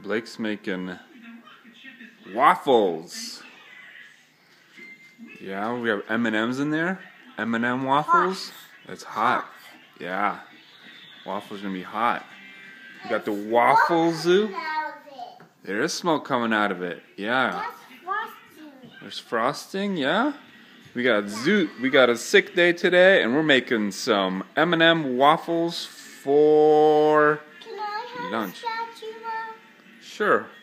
Blake's making waffles. Yeah, we have M&Ms in there. M&M waffles. It's hot. Yeah. Waffles gonna be hot. We got the waffle zoo. There is smoke coming out of it. Yeah. There's frosting. Yeah. We got a sick day today, and we're making some M&M waffles for lunch. Can I have a statue? Sure.